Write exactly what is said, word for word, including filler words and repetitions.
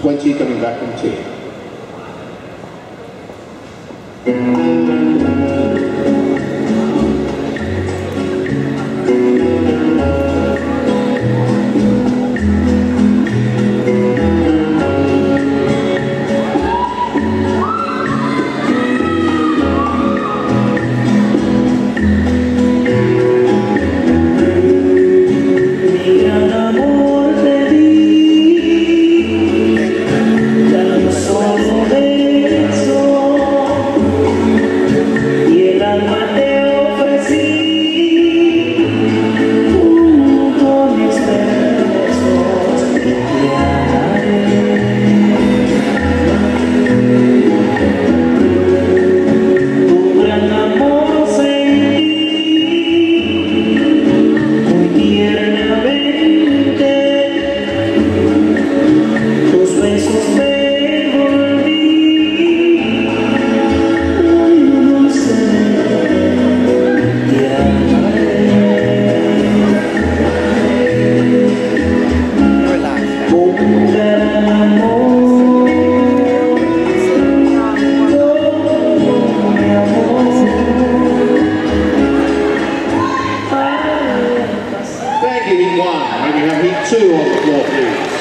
twenty coming back on tee. Thank you, heat one. And we have heat two on the floor, please.